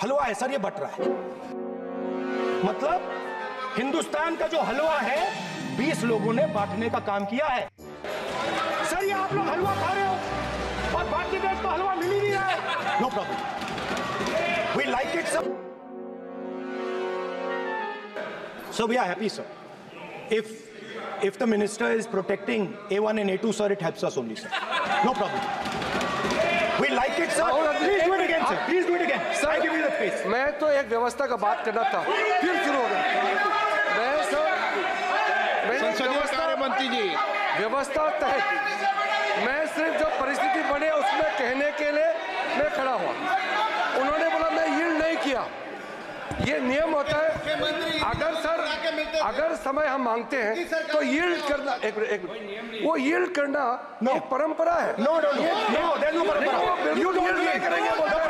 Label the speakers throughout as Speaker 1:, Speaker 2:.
Speaker 1: हलवा है सर, ये बट रहा है। मतलब हिंदुस्तान का जो हलवा है 20 लोगों ने बांटने का काम किया है। सर ये आप लोग हलवा खा रहे हो और बाकी देश को हलवा मिल ही नहीं रहा है। No problem, we like it sir. So we are happy, sir. If the minister is protecting A1 and A2, sir, it helps us only, sir. No problem. We like it, sir. Please do it again, sir. Please do it again. Sir, I give you the space.
Speaker 2: मैं तो एक व्यवस्था का बात करना था, फिर शुरू हो गया।
Speaker 3: संसदीय कार्य मंत्री जी,
Speaker 2: व्यवस्था तहत मैं सिर्फ जो परिस्थिति बने उसमें कहने के लिए मैं खड़ा हुआ। उन्होंने बोला मैं यील्ड नहीं किया। ये नियम होता है, अगर समय हम मांगते हैं तो यील्ड करना, एक मिनट, वो यील्ड करना एक परंपरा है।
Speaker 1: No, परंपरा।
Speaker 2: यील्ड नहीं करेंगे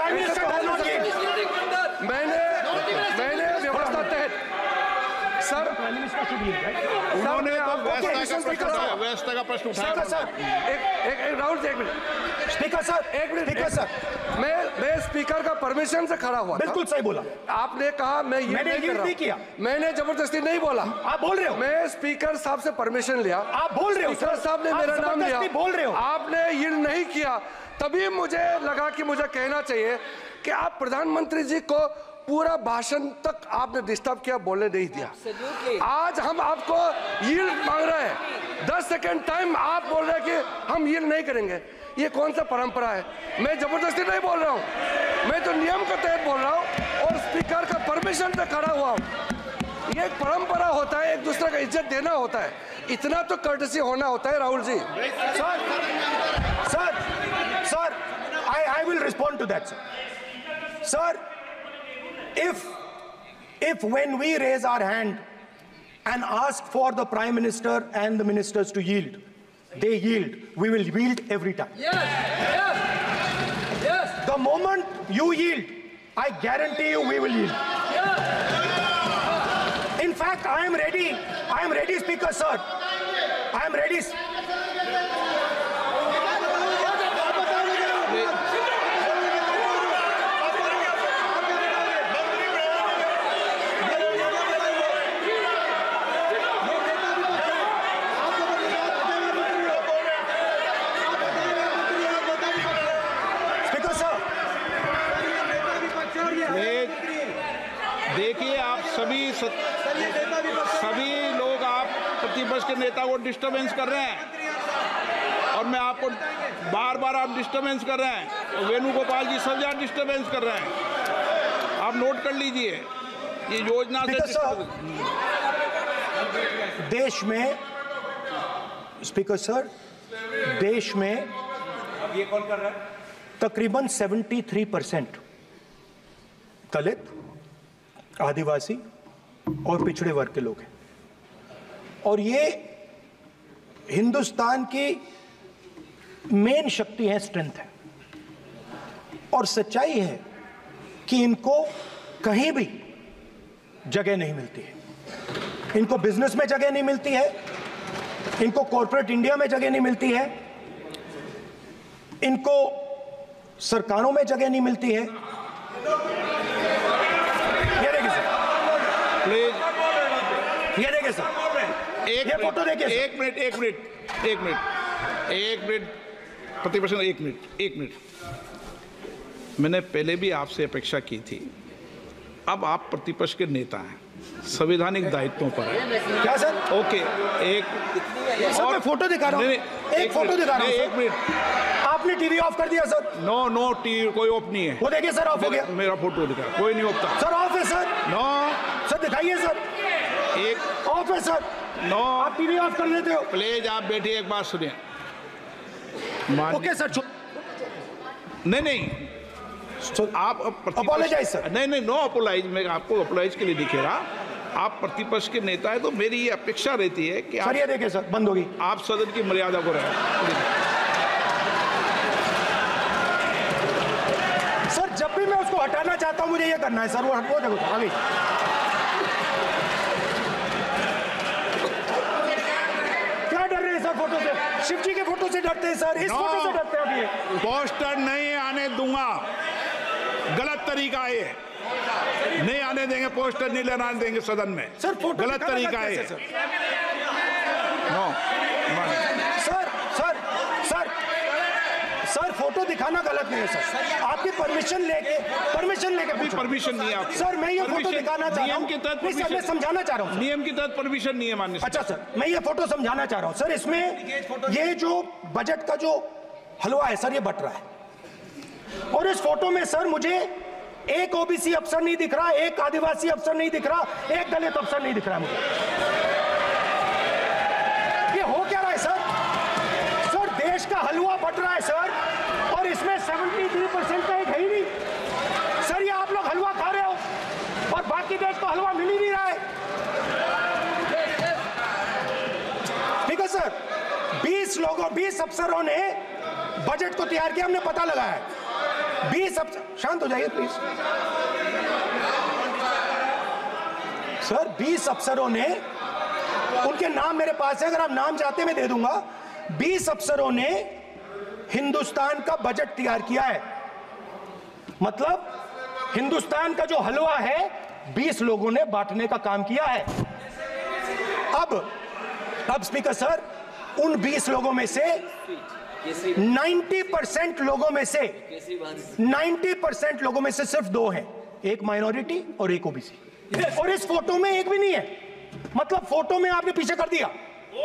Speaker 2: मैंने व्यवस्था तहत सर
Speaker 3: उन्होंने व्यवस्था का प्रश्न उठाया।
Speaker 2: सर एक राहुल जी, एक मिनट
Speaker 1: स्पीकर सर, एक मिनट स्पीकर सर,
Speaker 2: मैं स्पीकर का परमिशन से खड़ा हुआ।
Speaker 1: बिल्कुल सही बोला
Speaker 2: आपने कहा मैं
Speaker 1: मैंने यील्ड नहीं किया।
Speaker 2: मैंने जबरदस्ती नहीं बोला।
Speaker 1: आप बोल रहे हो।
Speaker 2: मैं स्पीकर साहब से परमिशन लिया।
Speaker 1: आप बोल रहे हो।
Speaker 2: स्पीकर साहब ने मेरा नाम लिया।
Speaker 1: बोल रहे हो।
Speaker 2: आपने यील्ड नहीं किया, तभी मुझे लगा कि मुझे कहना चाहिए कि आप प्रधानमंत्री जी को पूरा भाषण तक आपने डिस्टर्ब किया, बोलने नहीं दिया। आज हम आपको यील्ड मांग रहे हैं, 10 सेकंड टाइम आप बोल रहे हैं कि हम यील्ड नहीं करेंगे। ये कौन सा परंपरा है? मैं जबरदस्ती नहीं बोल रहा हूँ, मैं तो नियम के तहत बोल रहा हूँ और स्पीकर का परमिशन पे खड़ा हुआ हूँ। ये एक परंपरा होता है, एक दूसरे का इज्जत देना होता है, इतना तो कर्टसी होना होता है। Rahul ji,
Speaker 1: sir I will respond to that, sir. If when we raise our hand and ask for the Prime Minister and the ministers to yield, they yield, we will yield every time. Yes. The moment you yield, I guarantee you we will yield. In fact, I am ready, Speaker, sir. I am ready.
Speaker 3: देखिए, आप सभी लोग आप प्रतिपक्ष के नेता को disturbance कर रहे हैं और मैं आपको बार आप डिस्टर्बेंस कर रहे हैं। वेणुगोपाल जी सब जगह डिस्टर्बेंस कर रहे हैं, आप नोट कर लीजिए। ये योजना से
Speaker 1: देश में, स्पीकर सर, देश में
Speaker 4: अब ये कौन कर रहा है?
Speaker 1: तकरीबन 73% दलित, आदिवासी और पिछड़े वर्ग के लोग हैं और ये हिंदुस्तान की मेन शक्ति है, स्ट्रेंथ है। और सच्चाई है कि इनको कहीं भी जगह नहीं मिलती है। इनको बिजनेस में जगह नहीं मिलती है, इनको कॉर्पोरेट इंडिया में जगह नहीं मिलती है, इनको सरकारों में जगह नहीं मिलती है। ये देखिए सर, ये फोटो देखिए।
Speaker 3: एक मिनट प्रतिपक्ष, एक मिनट। मैंने पहले भी आपसे अपेक्षा की थी, अब आप प्रतिपक्ष के नेता हैं, संवैधानिक दायित्वों पर है।
Speaker 1: क्या सर?
Speaker 3: ओके,
Speaker 1: और फोटो दिखा रहा हूँ, एक फोटो दिखा रहा हूँ।
Speaker 3: 1 मिनट।
Speaker 1: आपने टीवी ऑफ कर दिया सर?
Speaker 3: नो टीवी कोई ऑफ नहीं है।
Speaker 1: वो देखिए सर, ऑफ हो गया।
Speaker 3: मेरा फोटो दिखा, कोई नहीं ऑफ
Speaker 1: सर। ऑफ है सर?
Speaker 3: नो
Speaker 1: सर, दिखाइए सर।
Speaker 3: एक
Speaker 1: ऑफ है सर।
Speaker 3: नो,
Speaker 1: आप टीवी ऑफ कर देते हो।
Speaker 3: प्लीज आप बैठिए, एक बात सुनिए।
Speaker 1: ओके सर,
Speaker 3: नहीं आप
Speaker 1: अपोलोजाइज सर।
Speaker 3: नहीं, नो अपोलाइज। मैं आपको अपोलाइज के लिए दिखे रहा। आप प्रतिपक्ष के नेता है तो मेरी ये अपेक्षा रहती है कि
Speaker 1: सर, ये देखिए सर, बंद होगी।
Speaker 3: आप सदन की मर्यादा को रखें।
Speaker 1: सर, जब भी मैं उसको हटाना चाहता हूं मुझे ये करना है सर। वो देखो आगे। क्या डर रहे हैं सर फोटो से? शिव जी के फोटो से डरते हैं सर, इस फोटो से डरते हैं। अभी
Speaker 3: पोस्टर नहीं आने दूंगा, गलत तरीका है। नहीं आने देंगे, पोस्टर नहीं लेना देंगे सदन में।
Speaker 1: सर फोटो
Speaker 3: गलत तरीका है।
Speaker 1: सर फोटो दिखाना गलत नहीं है सर। आपकी परमिशन लेके
Speaker 3: परमिशन नहीं है आपकी।
Speaker 1: सर मैं ये फोटो दिखाना चाह रहा हूँ,
Speaker 3: नियम के तहत
Speaker 1: मैं समझाना चाह रहा हूँ।
Speaker 3: नियम के तहत परमिशन नहीं है माननीय।
Speaker 1: अच्छा सर, मैं ये फोटो समझाना चाह रहा हूँ सर। इसमें ये जो बजट का जो हलवा है सर, ये बट रहा है, और इस फोटो में सर मुझे एक ओबीसी अफसर नहीं दिख रहा, एक आदिवासी अफसर नहीं दिख रहा, एक दलित अफसर नहीं दिख रहा मुझे। ये हो क्या रहा है सर? सर देश का हलवा बट रहा है सर, और इसमें 73% का एक है ही नहीं सर। ये आप लोग हलवा खा रहे हो और बाकी देश को हलवा मिल ही नहीं रहा है। ठीक है सर, 20 अफसरों ने बजट को तैयार किया, हमने पता लगाया है। 20 अफसर, शांत हो जाइए प्लीज सर। 20 अफसरों ने, उनके नाम मेरे पास है, अगर आप नाम चाहते मैं दे दूंगा। 20 अफसरों ने हिंदुस्तान का बजट तैयार किया है। मतलब हिंदुस्तान का जो हलवा है 20 लोगों ने बांटने का काम किया है। अब स्पीकर सर, उन 20 लोगों में से 90% लोगों में से 90% लोगों में से सिर्फ 2 हैं, एक माइनॉरिटी और एक ओबीसी। और इस फोटो में एक भी नहीं है। मतलब फोटो में आपने पीछे कर दिया,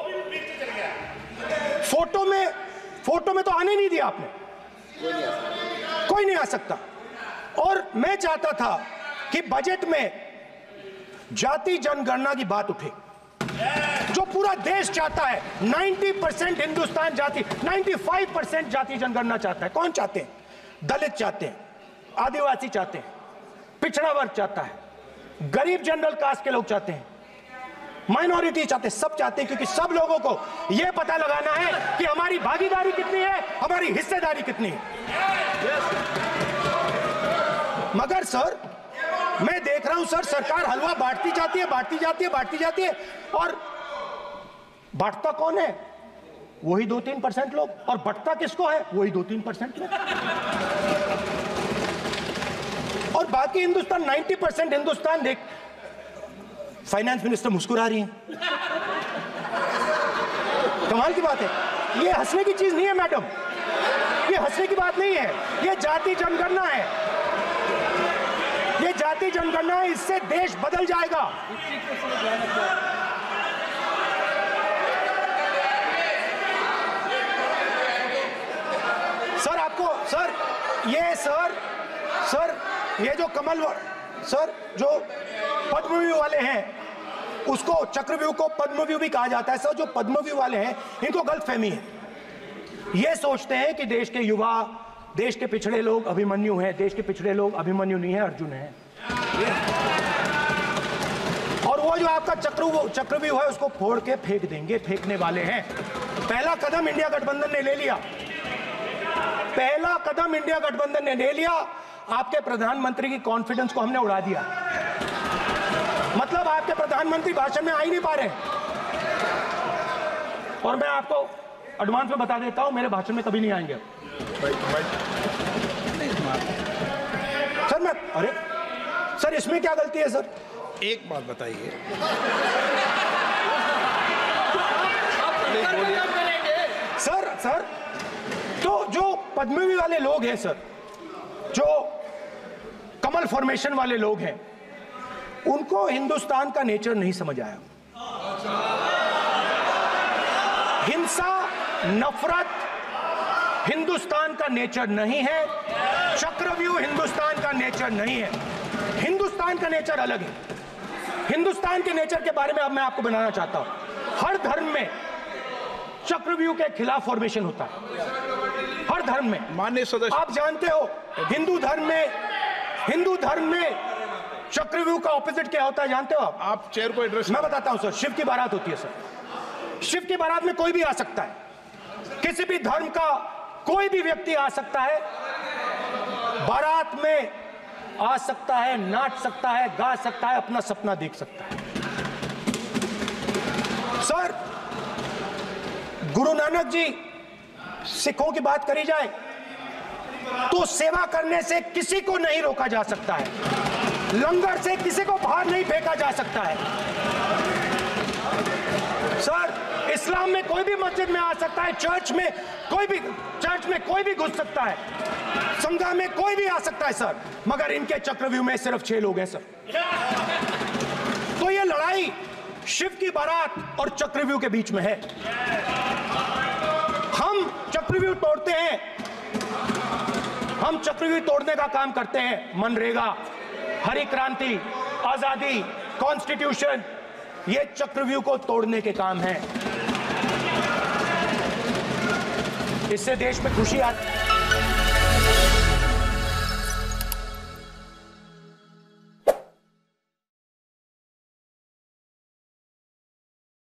Speaker 1: फोटो में तो आने नहीं दिया आपने, कोई नहीं आ सकता। और मैं चाहता था कि बजट में जाति जनगणना की बात उठे, जो पूरा देश चाहता है। 90% हिंदुस्तान जाति, 95% जाति जनगणना चाहता है। कौन चाहते हैं? दलित चाहते हैं, आदिवासी चाहते हैं, पिछड़ा वर्ग चाहता है, गरीब जनरल कास्ट के लोग चाहते हैं, माइनॉरिटी चाहते हैं, सब चाहते हैं, क्योंकि सब लोगों को यह पता लगाना है कि हमारी भागीदारी कितनी है, हमारी हिस्सेदारी कितनी है। मगर सर मैं देख रहा हूं सर, सरकार हलवा बांटती जाती है, और बांटता कौन है? वही 2-3% लोग, और बंटता किसको है? वही 2-3% लोग। और बाकी हिंदुस्तान, 90% हिंदुस्तान देख। फाइनेंस मिनिस्टर मुस्कुरा रही हैं, कमाल की बात है। ये हंसने की चीज नहीं है मैडम, ये हंसने की बात नहीं है, ये जाति जनगणना है, ये जाति जनगणना है। इससे देश बदल जाएगा। सर आपको सर ये जो कमल सर जो पद्मव्यूह वाले हैं, उसको चक्रव्यूह को पद्मव्यूह भी कहा जाता है सर। जो पद्मव्यूह वाले हैं इनको गलतफहमी है, ये सोचते हैं कि देश के युवा, देश के पिछड़े लोग अभिमन्यु हैं। देश के पिछड़े लोग अभिमन्यु नहीं है, अर्जुन है। और वो जो आपका चक्रव्यूह है उसको फोड़ के फेंक देंगे, फेंकने वाले हैं। पहला कदम इंडिया गठबंधन ने ले लिया, आपके प्रधानमंत्री की कॉन्फिडेंस को हमने उड़ा दिया। मतलब आपके प्रधानमंत्री भाषण में आ ही नहीं पा रहे। और मैं आपको एडवांस में बता देता हूं, मेरे भाषण में कभी नहीं आएंगे सर। अरे सर इसमें क्या गलती है सर?
Speaker 3: एक बात बताइए,
Speaker 1: सर तो जो पद्मव्यूह वाले लोग हैं सर, जो कमल फॉर्मेशन वाले लोग हैं, उनको हिंदुस्तान का नेचर नहीं समझ आया। हिंसा, नफरत हिंदुस्तान का नेचर नहीं है, चक्रव्यूह हिंदुस्तान का नेचर नहीं है। हिंदुस्तान का नेचर अलग है। हिंदुस्तान के नेचर के बारे में अब मैं आपको बनाना चाहता हूं। हर धर्म में चक्रव्यूह के खिलाफ फॉर्मेशन होता है, हर धर्म में।
Speaker 3: माननीय सदस्य,
Speaker 1: आप जानते हो हिंदू धर्म में चक्रव्यूह का ऑपोजिट क्या होता है, जानते हो
Speaker 3: आप चेयर को एड्रेस।
Speaker 1: मैं बताता हूं सर। शिव की बारात होती है सर, शिव की बारात में कोई भी आ सकता है, किसी भी धर्म का कोई भी व्यक्ति आ सकता है, बारात में आ सकता है, नाच सकता है, गा सकता है, अपना सपना देख सकता है। सर गुरु नानक जी, सिखों की बात करी जाए तो सेवा करने से किसी को नहीं रोका जा सकता है। लंगर से किसी को बाहर नहीं फेंका जा सकता है। सर, इस्लाम में कोई भी मस्जिद में आ सकता है, चर्च में कोई भी घुस सकता है, संघा में कोई भी आ सकता है सर, मगर इनके चक्रव्यूह में सिर्फ 6 लोग हैं सर। तो ये लड़ाई शिव की बारात और चक्रव्यूह के बीच में है। हम चक्रव्यूह तोड़ते हैं, हम चक्रव्यूह तोड़ने का काम करते हैं। मनरेगा, हरी क्रांति, आजादी, कॉन्स्टिट्यूशन, ये चक्रव्यूह को तोड़ने के काम हैं। इससे देश में खुशी आती है।